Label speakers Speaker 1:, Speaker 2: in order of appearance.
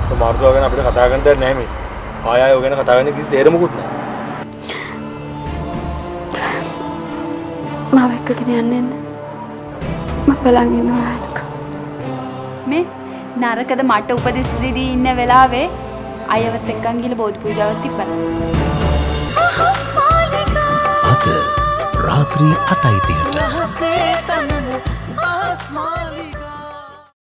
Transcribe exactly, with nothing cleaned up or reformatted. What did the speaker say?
Speaker 1: මාර්තුවා ගැන අපිට කතා කරන්න දෙයක් නැහැ මිස්. ආය ආය ඔය ගැන කතා කරන්න කිසි තේරුමකුත් නැහැ.
Speaker 2: මාව එක්කගෙන යන්න එන්න. මම බලන් ඉන්නවා අනක.
Speaker 3: මේ නරකද මට උපදෙස් දෙදී ඉන්න වෙලාවේ අයවත් එක්කන් ගිහලා බෝධි පූජාවක් තිබ්බා.
Speaker 4: අද රාත්‍රී අටයි තිහට